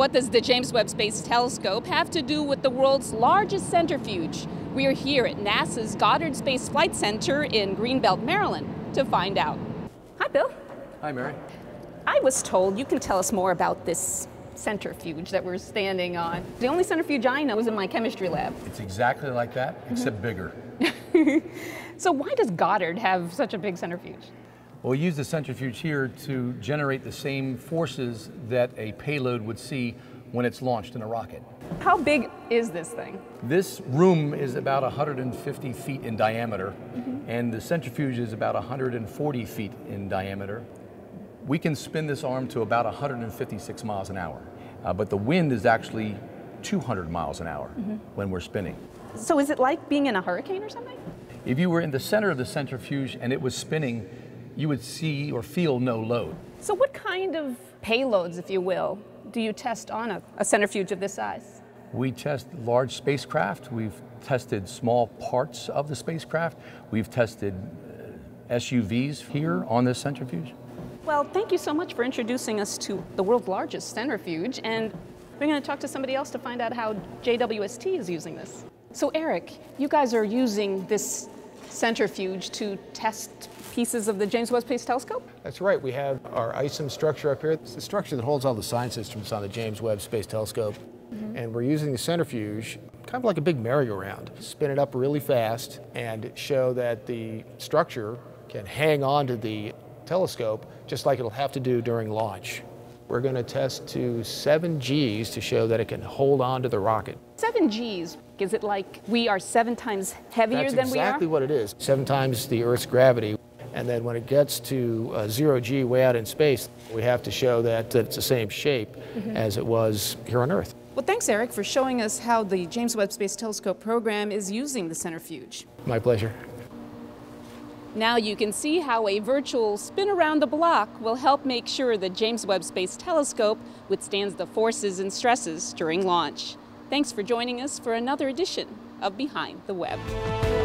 What does the James Webb Space Telescope have to do with the world's largest centrifuge? We're here at NASA's Goddard Space Flight Center in Greenbelt, Maryland, to find out. Hi, Bill. Hi, Mary. I was told you can tell us more about this centrifuge that we're standing on. The only centrifuge I know is in my chemistry lab. It's exactly like that, except bigger. So why does Goddard have such a big centrifuge? Well, we use the centrifuge here to generate the same forces that a payload would see when it's launched in a rocket. How big is this thing? This room is about 150 feet in diameter, and the centrifuge is about 140 feet in diameter. We can spin this arm to about 156 miles an hour, but the wind is actually 200 miles an hour when we're spinning. So is it like being in a hurricane or something? If you were in the center of the centrifuge and it was spinning, you would see or feel no load. So what kind of payloads, if you will, do you test on a centrifuge of this size? We test large spacecraft. We've tested small parts of the spacecraft. We've tested SUVs here on this centrifuge. Well, thank you so much for introducing us to the world's largest centrifuge, and we're going to talk to somebody else to find out how JWST is using this. So Eric, you guys are using this centrifuge to test pieces of the James Webb Space Telescope? That's right. We have our ISIM structure up here. It's the structure that holds all the science instruments on the James Webb Space Telescope. And we're using the centrifuge kind of like a big merry-go-round. Spin it up really fast and show that the structure can hang on to the telescope just like it'll have to do during launch. We're going to test to 7 Gs to show that it can hold on to the rocket. 7 Gs, is it like we are 7 times heavier than we are? That's exactly what it is. 7 times the Earth's gravity. And then when it gets to 0 G way out in space, we have to show that it's the same shape as it was here on Earth. Well, thanks, Eric, for showing us how the James Webb Space Telescope program is using the centrifuge. My pleasure. Now you can see how a virtual spin around the block will help make sure the James Webb Space Telescope withstands the forces and stresses during launch. Thanks for joining us for another edition of Behind the Web.